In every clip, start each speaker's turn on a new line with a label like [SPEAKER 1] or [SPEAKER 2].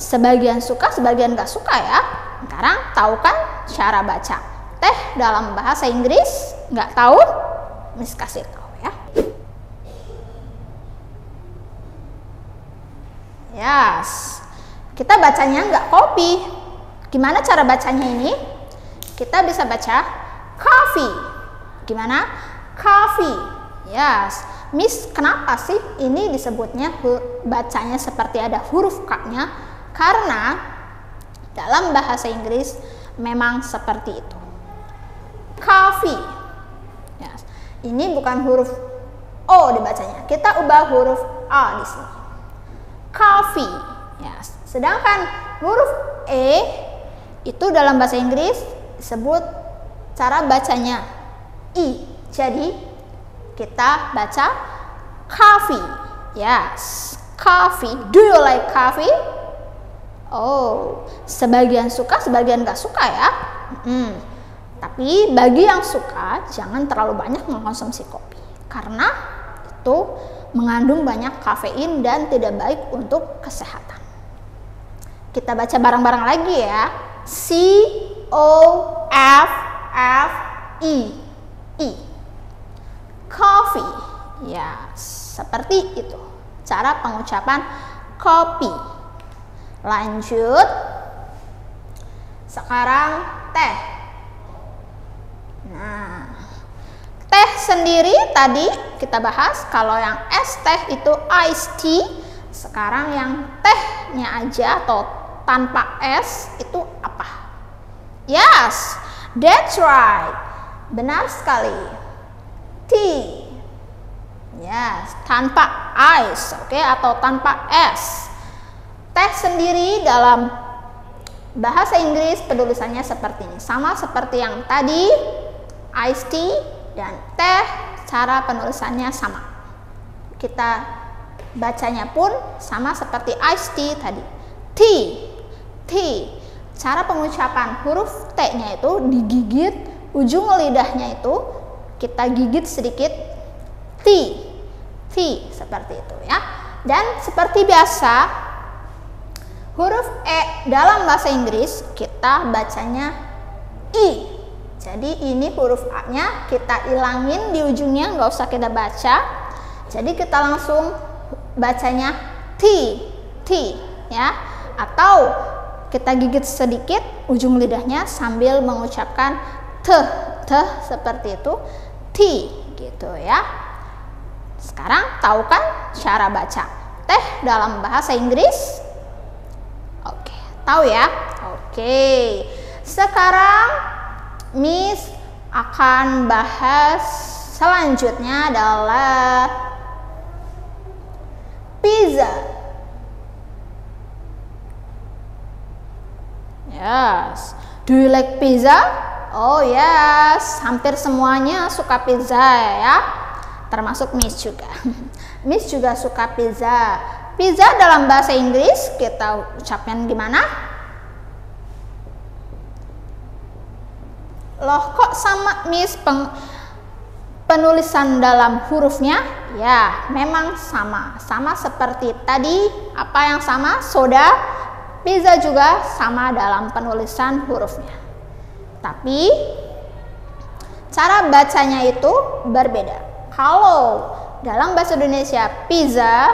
[SPEAKER 1] sebagian suka, sebagian gak suka ya. Sekarang tahu kan cara baca teh dalam bahasa Inggris? Nggak tahu? Miss kasih tahu ya. Yes, kita bacanya nggak copy. Gimana cara bacanya ini? Kita bisa baca coffee. Gimana? Coffee. Yes. Miss, kenapa sih ini disebutnya bacanya seperti ada huruf K-nya? Karena dalam bahasa Inggris memang seperti itu. Coffee. Yes. Ini bukan huruf O dibacanya. Kita ubah huruf A di sini. Coffee. Yes. Sedangkan huruf E itu dalam bahasa Inggris disebut cara bacanya I. Jadi kita baca coffee. Yes, coffee. Do you like coffee? Oh, sebagian suka, sebagian gak suka ya. Tapi bagi yang suka, jangan terlalu banyak mengkonsumsi kopi karena itu mengandung banyak kafein dan tidak baik untuk kesehatan. Kita baca bareng-bareng lagi ya. C-O-F-F-E. Coffee. Ya, seperti itu cara pengucapan kopi. Lanjut. Sekarang teh. Nah, teh sendiri tadi kita bahas kalau yang es teh itu iced tea. Sekarang yang tehnya aja atau tanpa es itu apa? Yes, that's right. Benar sekali. Tea. Yes, tanpa ice, oke, atau tanpa es. Teh sendiri dalam bahasa Inggris penulisannya seperti ini. Sama seperti yang tadi, iced tea dan teh, cara penulisannya sama. Kita bacanya pun sama seperti iced tea tadi. Tea. Tea. Cara pengucapan huruf T-nya itu digigit, ujung lidahnya itu kita gigit sedikit. T, seperti itu ya. Dan seperti biasa huruf E dalam bahasa Inggris kita bacanya I. Jadi ini huruf A-nya kita ilangin di ujungnya, nggak usah kita baca. Jadi kita langsung bacanya T ya. Atau kita gigit sedikit ujung lidahnya sambil mengucapkan T seperti itu. T gitu ya. Sekarang tahu kan cara baca teh dalam bahasa Inggris? Oke, tahu ya? Oke. Sekarang Miss akan bahas selanjutnya adalah pizza. Yes. Do you like pizza? Oh yes, hampir semuanya suka pizza ya. Termasuk Miss juga. Miss juga suka pizza. Pizza dalam bahasa Inggris kita ucapkan gimana? Loh, kok sama Miss penulisan dalam hurufnya? Ya, memang sama. Sama seperti tadi. Apa yang sama? Soda. Pizza juga sama dalam penulisan hurufnya. Tapi cara bacanya itu berbeda. Kalau dalam bahasa Indonesia pizza,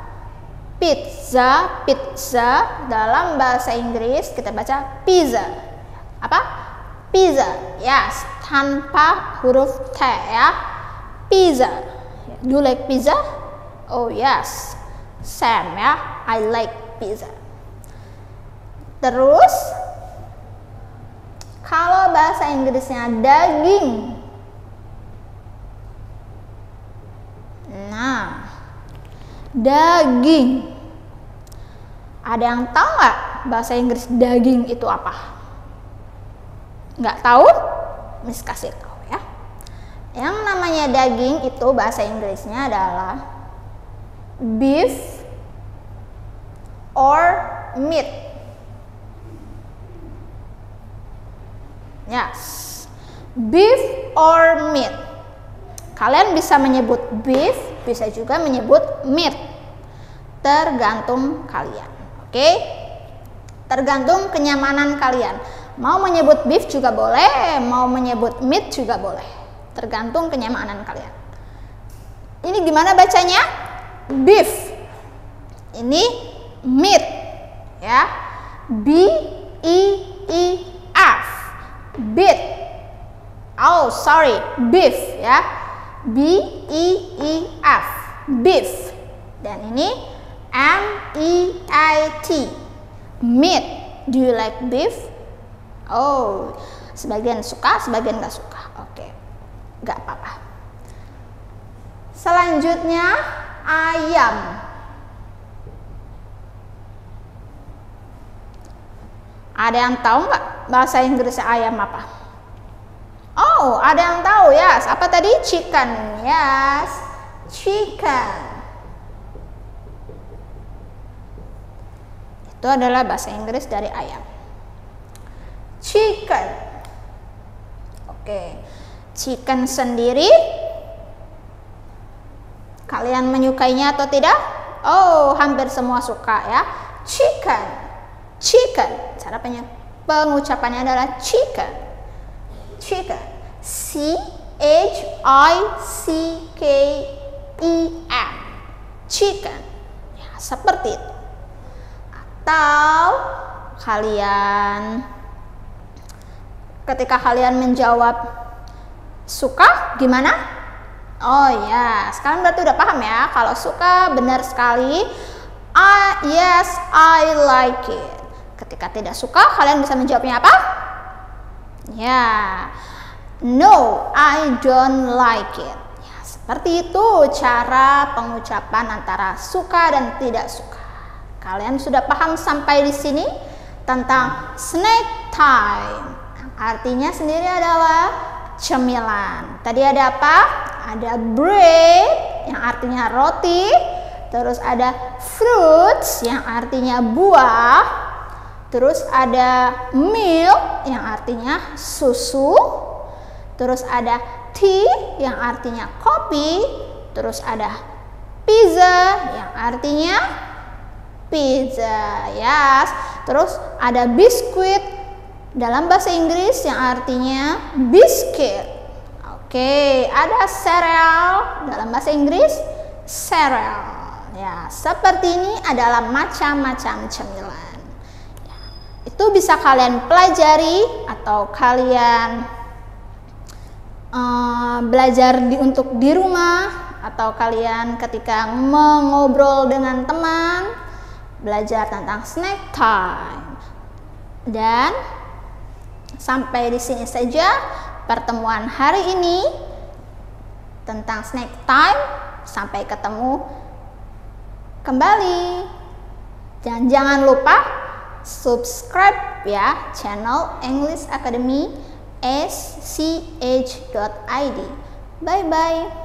[SPEAKER 1] dalam bahasa Inggris kita baca pizza. Apa? Pizza. Yes, tanpa huruf T ya. Pizza. Do you like pizza? Oh yes. Same ya. I like pizza. Terus kalau bahasa Inggrisnya daging. Nah, daging. Ada yang tahu nggak bahasa Inggris daging itu apa? Nggak tahu? Miss kasih tahu ya. Yang namanya daging itu bahasa Inggrisnya adalah beef or meat. Yes, beef or meat. Kalian bisa menyebut beef, bisa juga menyebut meat. Tergantung kalian. Oke? Tergantung kenyamanan kalian. Mau menyebut beef juga boleh, mau menyebut meat juga boleh. Tergantung kenyamanan kalian. Ini gimana bacanya? Beef. Ini meat, ya. B-E-E-F. Beef. Oh, sorry, beef, ya. B-E-E-F. Beef. Dan ini M-E-A-T. Meat. Do you like beef? Oh, sebagian suka, sebagian gak suka. Oke, gak apa-apa. Selanjutnya ayam. Ada yang tahu nggak bahasa Inggrisnya ayam apa? Oh, ada yang tahu, yes. Apa tadi? Chicken, yes. Chicken. Itu adalah bahasa Inggris dari ayam. Chicken. Oke. Chicken sendiri, kalian menyukainya atau tidak? Oh, hampir semua suka, ya. Chicken. Chicken. Cara pengucapannya adalah chicken. Chicken. C-H-I-C-K-E-N. Chicken. Ya, seperti itu. Atau kalian ketika kalian menjawab suka gimana? Oh ya, sekarang berarti udah paham ya. Kalau suka benar sekali. Yes, I like it. Ketika tidak suka, kalian bisa menjawabnya apa? Ya, no, I don't like it. Ya, seperti itu cara pengucapan antara suka dan tidak suka. Kalian sudah paham sampai di sini tentang snack time. Artinya sendiri adalah cemilan. Tadi ada apa? Ada bread yang artinya roti. Terus ada fruits yang artinya buah. Terus ada milk yang artinya susu. Terus ada tea yang artinya kopi. Terus ada pizza yang artinya pizza, yes. Terus ada biskuit dalam bahasa Inggris yang artinya biscuit. Oke, ada cereal dalam bahasa Inggris cereal. Ya, seperti ini adalah macam-macam cemilan. Itu bisa kalian pelajari atau kalian belajar untuk di rumah, atau kalian ketika mengobrol dengan teman belajar tentang snack time. Dan sampai di sini saja pertemuan hari ini tentang snack time. Sampai ketemu kembali. Dan jangan lupa subscribe ya channel English Academy sch.id. Bye bye.